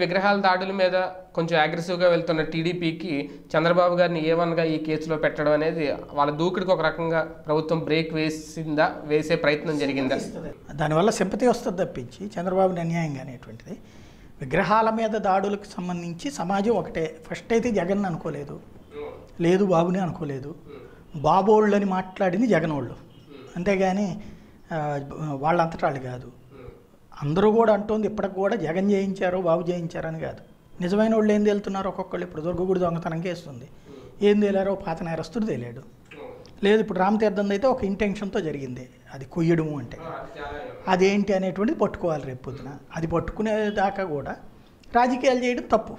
విగ్రహాల దాడుల మీద కొంచెం అగ్రెసివ్గా వెళ్తున్న టీడీపీకి చంద్రబాబు గారిని A1గా ఈ కేసులో పెట్టడం అనేది వాళ్ళ దూకుడికి ఒక రకంగా ప్రభుత్వం బ్రేక్ వేసే ప్రయత్నం జరిగిందా? దానివల్ల సింపతి వస్తుంది తప్పించి చంద్రబాబుని అన్యాయంగా అనేటువంటిది. విగ్రహాల మీద దాడులకు సంబంధించి సమాజం ఒకటే. ఫస్ట్ అయితే జగన్ అనుకోలేదు, లేదు బాబుని అనుకోలేదు. బాబోళ్ళని మాట్లాడింది జగన్ వాళ్ళు, అంతేగాని వాళ్ళంతటా వాళ్ళు కాదు. అందరూ కూడా అంటుంది ఇప్పటికి కూడా జగన్ చేయించారు బాబు చేయించారని కాదు. నిజమైన వాళ్ళు ఏం తేలుతున్నారు ఒక్కొక్కళ్ళు. ఇప్పుడు దుర్గగుడి దొంగతనం కేస్తుంది, ఏం తేలారో పాత నేరస్తుడు తేలాడు. లేదు ఇప్పుడు రామతీర్థం అయితే ఒక ఇంటెన్షన్తో జరిగింది, అది కొయ్యడము అంటే అదేంటి అనేటువంటిది పట్టుకోవాలి రేపు పొద్దున. అది పట్టుకునేదాకా కూడా రాజకీయాలు చేయడం తప్పు.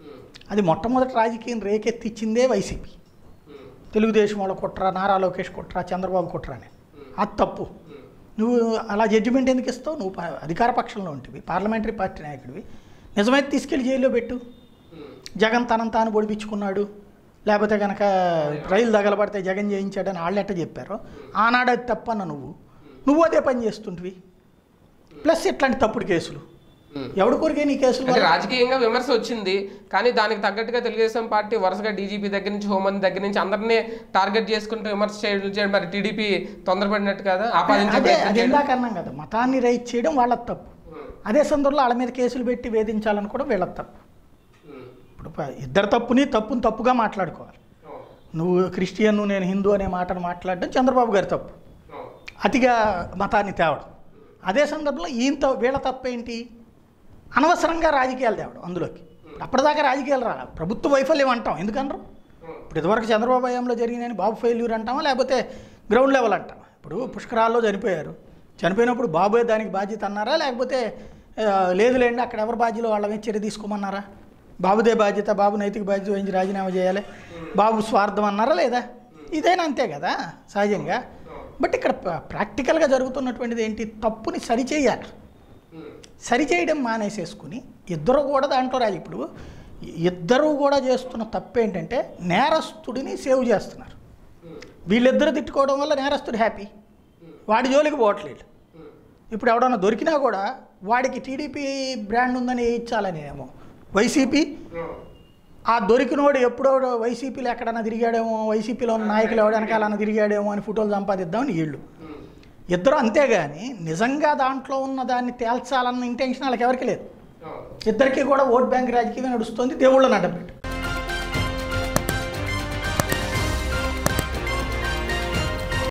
అది మొట్టమొదటి రాజకీయం రేకెత్తిచ్చిందే వైసీపీ. తెలుగుదేశం వాళ్ళ కుట్ర, నారా లోకేష్ కుట్ర, చంద్రబాబు కుట్ర అని. అది తప్పు. నువ్వు అలా జడ్జిమెంట్ ఎందుకు ఇస్తావు? నువ్వు అధికార పక్షంలో ఉంటివి, పార్లమెంటరీ పార్టీ నాయకుడివి. నిజమైతే తీసుకెళ్ళి జైల్లో పెట్టు. జగన్ తనను తాను పొడిపించుకున్నాడు, లేకపోతే కనుక రైలు తగలబడితే జగన్ చేయించాడని వాళ్ళు ఎట్ట చెప్పారో ఆనాడు అది తప్పన్న నువ్వు అదే పని చేస్తుంటివి. ప్లస్ ఇట్లాంటి తప్పుడు కేసులు ఎవడు కోరికే నీ కేసులు. రాజకీయంగా విమర్శ వచ్చింది, కానీ దానికి తగ్గట్టుగా తెలుగుదేశం పార్టీ వరుసగా డీజీపీ దగ్గర నుంచి, హోంమంత్రి దగ్గర నుంచి అందరినీ టార్గెట్ చేసుకుంటూ విమర్శ చేయడం మరి టీడీపీ తొందరపడినట్టు కదా. అది ఎందాకన్నాం కదా, మతాన్ని రైట్ చేయడం వాళ్ళ తప్పు. అదే సందర్భంలో వాళ్ళ మీద కేసులు పెట్టి వేధించాలని కూడా వీళ్ళ తప్పు. ఇప్పుడు ఇద్దరు తప్పుని తప్పుగా మాట్లాడుకోవాలి. నువ్వు క్రిస్టియన్, నేను హిందూ అనే మాటను మాట్లాడడం చంద్రబాబు గారి తప్పు, అతిగా మతాన్ని తేవడం. అదే సందర్భంలో వీళ్ళ తప్పేంటి? అనవసరంగా రాజకీయాలు తేవడం అందులోకి. అప్పటిదాకా రాజకీయాలు రాలి, ప్రభుత్వ వైఫల్యం అంటాం ఎందుకనరు? ఇప్పుడు ఇదివరకు చంద్రబాబు హయాంలో జరిగినని బాబు ఫెయిల్యూర్ అంటామా, లేకపోతే గ్రౌండ్ లెవెల్ అంటామా? ఇప్పుడు పుష్కరాల్లో చనిపోయారు, చనిపోయినప్పుడు బాబుయే దానికి బాధ్యత అన్నారా, లేకపోతే లేదులేండి అక్కడ ఎవరి బాధ్యతలో వాళ్ళ మీద చర్య తీసుకోమన్నారా? బాబుదే బాధ్యత, బాబు నైతిక బాధ్యత వహించి రాజీనామా చేయాలి, బాబు స్వార్థం అన్నారా లేదా? ఇదైనా అంతే కదా సహజంగా. బట్ ఇక్కడ ప్రాక్టికల్గా జరుగుతున్నటువంటిది ఏంటి? తప్పుని సరిచేయాలి. సరిచేయడం మానేసేసుకుని ఇద్దరు కూడా దాంట్లో ఇప్పుడు ఇద్దరు కూడా చేస్తున్న తప్పు ఏంటంటే నేరస్తుడిని సేవ్ చేస్తున్నారు. వీళ్ళిద్దరు తిట్టుకోవడం వల్ల నేరస్తుడు హ్యాపీ, వాడి జోలికి పోవట్లేదు. ఇప్పుడు ఎవడన్నా దొరికినా కూడా వాడికి టీడీపీ బ్రాండ్ ఉందని ఇచ్చాలని ఏమో వైసీపీ. ఆ దొరికినోడు ఎప్పుడో వైసీపీలో ఎక్కడన్నా తిరిగాడేమో, వైసీపీలో ఉన్న నాయకులు ఎవడనకాలన్నా తిరిగాడేమో అని ఫోటోలు సంపాదిద్దామని వీళ్ళు ఇద్దరు. అంతేగాని నిజంగా దాంట్లో ఉన్న దాన్ని తేల్చాలన్న ఇంటెన్షన్ వాళ్ళకి ఎవరికి లేదు. ఇద్దరికీ కూడా ఓట్ బ్యాంక్ రాజకీయం నడుస్తుంది, దేవుళ్ళని అడ్డపెట్టు.